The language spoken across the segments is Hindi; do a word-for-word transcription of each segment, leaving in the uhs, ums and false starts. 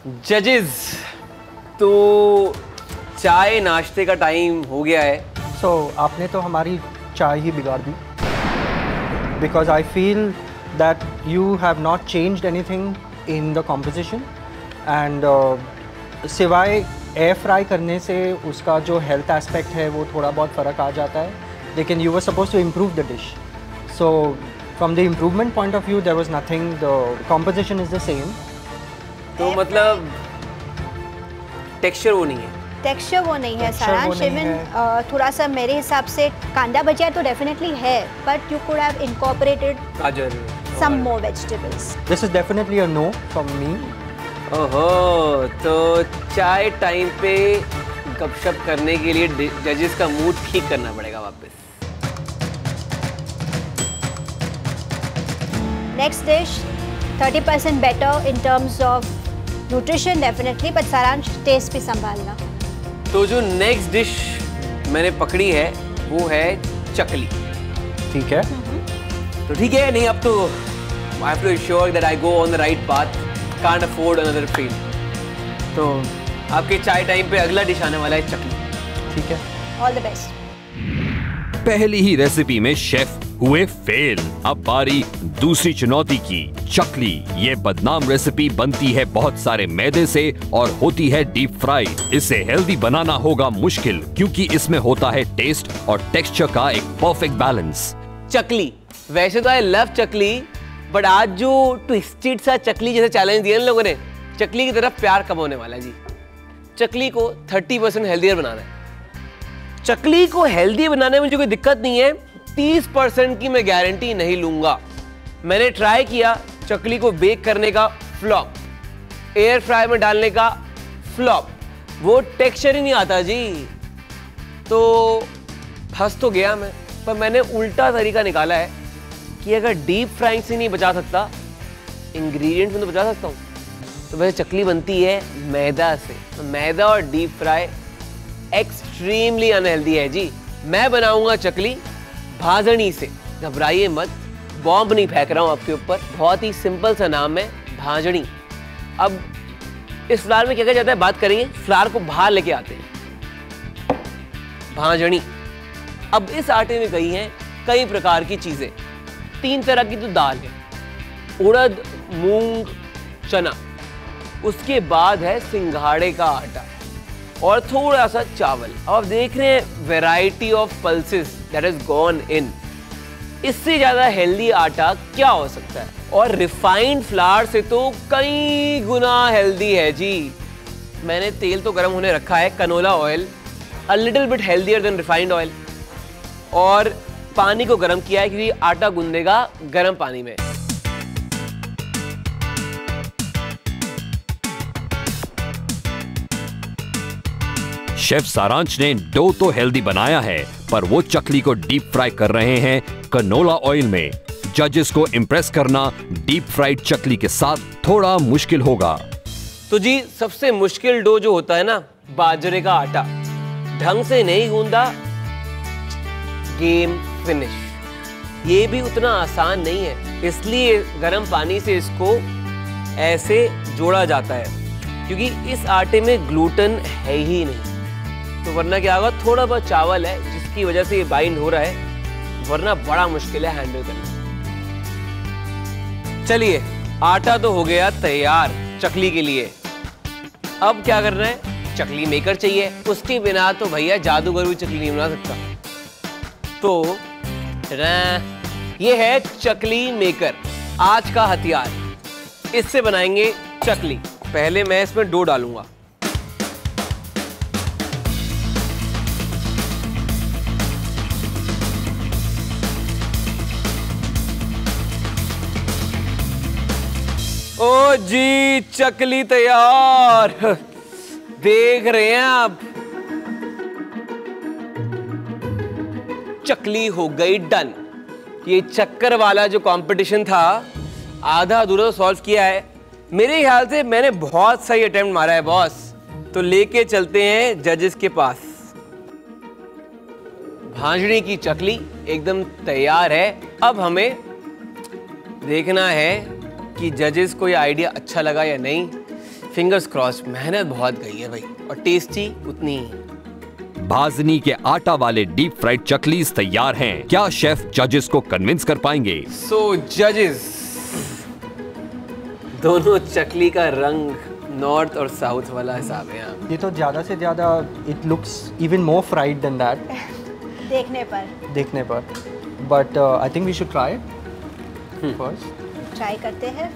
जजेस, तो चाय नाश्ते का टाइम हो गया है। सो so, आपने तो हमारी चाय ही बिगाड़ दी, because I feel that you have not changed anything in the composition and सिवाय एयर फ्राई करने से उसका जो हेल्थ एस्पेक्ट है वो थोड़ा बहुत फ़र्क आ जाता है, लेकिन you were suppose to improve the dish. So from the improvement point of view there was nothing, the composition is the same. तो मतलब टेक्सचर वो नहीं है, टेक्सचर वो नहीं है सारांश। इवन थोड़ा सा मेरे हिसाब से कांदा भजिया तो डेफिनेटली है, but you could have incorporated गाजर, some more vegetables. This is definitely a no from me. ओहो, तो चाय टाइम पे गपशप करने के लिए जजेस का मूड ठीक करना पड़ेगा वापस। Next dish thirty percent better in terms of nutrition definitely, but Saransh taste भी संभालना। तो जो नेक्स्ट डिश मैंने पकड़ी है वो है चकली। ठीक है, तो ठीक है, नहीं अब तो I have to ensure that I go on the right path, can't afford another fail। तो आपके चाय टाइम पे अगला डिश आने वाला है चकली। ठीक है, ऑल द बेस्ट। पहली ही रेसिपी में शेफ हुए फेल। अब बारी दूसरी चुनौती की, चकली। ये बदनाम रेसिपी बनती है बहुत सारे मैदे से और होती है डीप फ्राई। इसे हेल्दी बनाना होगा मुश्किल, क्योंकि इसमें होता है टेस्ट और टेक्सचर का एक परफेक्ट बैलेंस। चकली, वैसे तो आई लव चकली, बट आज जो ट्विस्टेड सा चकली जैसे चैलेंज दिया इन लोगों ने, चकली की तरफ प्यार कम होने वाला है जी। चकली को थर्टी परसेंट हेल्दियर बनाना है। चकली को हेल्दी बनाने में मुझे कोई दिक्कत नहीं है, तीस परसेंट की मैं गारंटी नहीं लूंगा। मैंने ट्राई किया चकली को बेक करने का, फ्लॉप। एयर फ्राई में डालने का, फ्लॉप। वो टेक्सचर ही नहीं आता जी। तो फंस तो गया मैं, पर मैंने उल्टा तरीका निकाला है कि अगर डीप फ्राइंग से नहीं बचा सकता, इंग्रेडिएंट्स में तो बचा सकता हूँ। तो वैसे चकली बनती है मैदा से। तो मैदा और डीप फ्राई एक्सट्रीमली अनहेल्दी है जी। मैं बनाऊंगा चकली भाजनी से, घबराइए मत, बॉम्ब नहीं फेंक रहा हूं आपके ऊपर। बहुत ही सिंपल सा नाम है, भाजनी। अब इस फ्लावर में क्या क्या जाता है बात करेंगे। फ्लावर को बाहर लेके आते हैं, भाजनी। अब इस आटे में कई हैं कई प्रकार की चीजें। तीन तरह की तो दाल है, उड़द, मूंग, चना। उसके बाद है सिंघाड़े का आटा और थोड़ा सा चावल। अब आप देख रहे हैं variety of pulses that is gone in. इससे ज्यादा हेल्दी आटा क्या हो सकता है? और रिफाइंड फ्लावर से तो कई गुना हेल्दी है जी। मैंने तेल तो गर्म होने रखा है, canola oil, a little bit healthier than refined oil. और पानी को गर्म किया है क्योंकि आटा गूंदेगा गर्म पानी में। शेफ सारांश ने डो तो हेल्दी बनाया है, पर वो चकली को डीप फ्राई कर रहे हैं कनोला ऑयल में। जजेस को इम्प्रेस करना डीप फ्राइड चकली के साथ थोड़ा मुश्किल होगा। तो जी सबसे मुश्किल डो जो होता है ना, बाजरे का आटा, ढंग से नहीं गूंदा, गेम फिनिश। ये भी उतना आसान नहीं है, इसलिए गर्म पानी से इसको ऐसे जोड़ा जाता है, क्योंकि इस आटे में ग्लूटेन है ही नहीं। तो वरना क्या होगा, थोड़ा बहुत चावल है जिसकी वजह से ये बाइंड हो रहा है, वरना बड़ा मुश्किल है हैंडल करना। चलिए, आटा तो हो गया तैयार चकली के लिए। अब क्या करना है, चकली मेकर चाहिए। उसके बिना तो भैया जादूगर भी चकली नहीं बना सकता। तो ये है चकली मेकर, आज का हथियार। इससे बनाएंगे चकली। पहले मैं इसमें डो डालूंगा। ओ जी, चकली तैयार। देख रहे हैं आप, चकली हो गई डन। ये चक्कर वाला जो कंपटीशन था, आधा अधूरा सॉल्व किया है। मेरे ख्याल से मैंने बहुत सही अटेम्प्ट मारा है बॉस। तो लेके चलते हैं जजेस के पास। भांजनी की चकली एकदम तैयार है। अब हमें देखना है कि जजेस को ये आइडिया अच्छा लगा या नहीं। फिंगर्स क्रॉस्ड, मेहनत बहुत गई है भाई, और टेस्टी उतनी ही। भाजनी के आटा वाले डीप फ्राइड चकलीस तैयार हैं। क्या शेफ जजेस को कन्विंस कर पाएंगे? सो जजेस, दोनों चकली का रंग नॉर्थ और साउथ वाला हिसाब है यहाँ। ये तो ज़्यादा से ज़्यादा it looks even more fried than that देखने पर देखने पर but I think we should try first. Try करते हैं।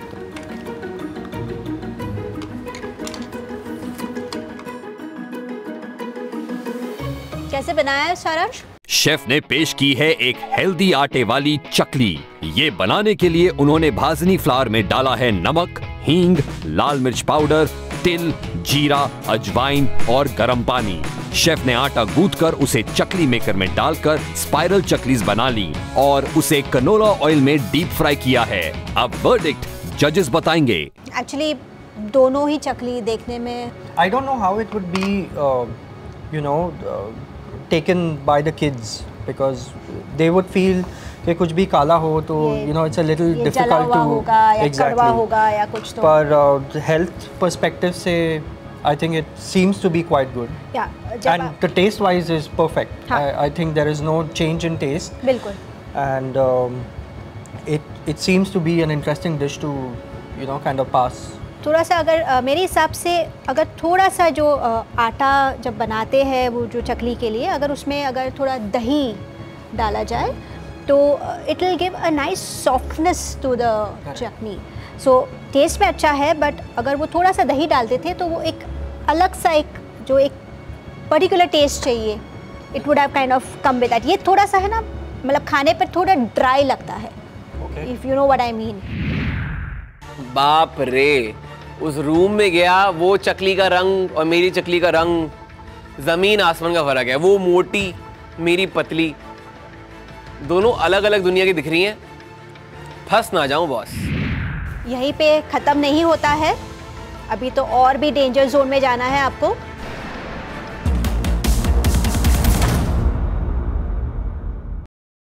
कैसे बनाया है सारांश? शेफ ने पेश की है एक हेल्दी आटे वाली चकली। ये बनाने के लिए उन्होंने भाजनी फ्लावर में डाला है नमक, हींग, लाल मिर्च पाउडर, तिल, जीरा, अजवाइन और गरम पानी। शेफ ने आटा गूंथकर उसे चकली मेकर में डालकर स्पाइरल चकलीज बना ली और उसे कनोला ऑयल में डीप फ्राई किया है। अब वर्डिक्ट जजेस बताएंगे। एक्चुअली दोनों ही चकली देखने में I don't know how it would be you know taken by the kids because they would feel कि कुछ भी काला हो तो you know it's a little difficult to होगा या कड़वा होगा या कुछ तो, पर health perspective से I think it seems to be quite good. Yeah, and the taste wise is perfect. I, I think there is no change in taste. बिल्कुल. And um, it it seems to be an interesting dish to you know kind of pass. थोड़ा सा अगर uh, मेरे हिसाब से अगर थोड़ा सा जो uh, आटा जब बनाते हैं वो जो चकली के लिए, अगर उसमें अगर थोड़ा दही डाला जाए तो it will give a nice softness to the chutney. So taste में अच्छा है, बट अगर वो थोड़ा सा दही डालते थे तो वो एक अलग सा एक जो एक पर्टिकुलर टेस्ट चाहिए, it would have kind of come with that. ये थोड़ा सा है ना, मतलब खाने पर थोड़ा ड्राई लगता है, if you know what I mean. बाप रे, उस रूम में गया, वो चकली का रंग और मेरी चकली का रंग जमीन आसमान का फर्क है। वो मोटी, मेरी पतली, दोनों अलग अलग दुनिया की दिख रही हैं। फंस ना जाऊं बॉस। यहीं पे ख़त्म नहीं होता है, अभी तो और भी डेंजर जोन में जाना है आपको।